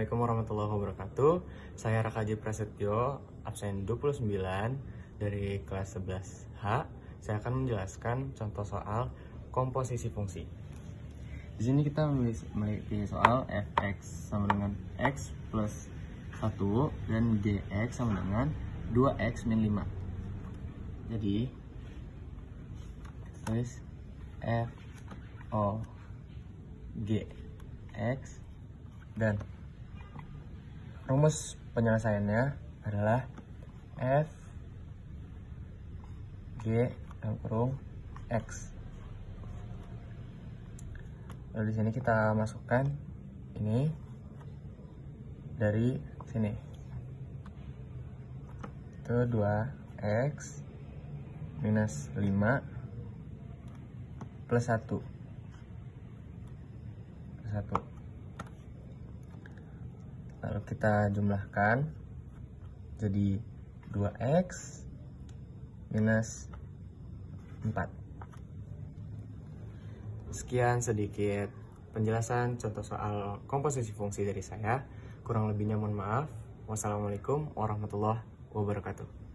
Assalamualaikum warahmatullahi wabarakatuh. Saya Rakaji Prasetyo, absen 29 dari kelas 11H. Saya akan menjelaskan contoh soal komposisi fungsi. Di sini kita memiliki soal fx sama dengan x plus 1 dan gx sama dengan 2x min 5. Jadi tulis f o g x dan rumus penyelesaiannya adalah f g dalam kurung x. Lalu di sini kita masukkan ini dari sini. Itu 2x minus 5 plus 1. Lalu kita jumlahkan jadi 2x minus 4. Sekian sedikit penjelasan contoh soal komposisi fungsi dari saya. Kurang lebihnya mohon maaf. Wassalamualaikum warahmatullahi wabarakatuh.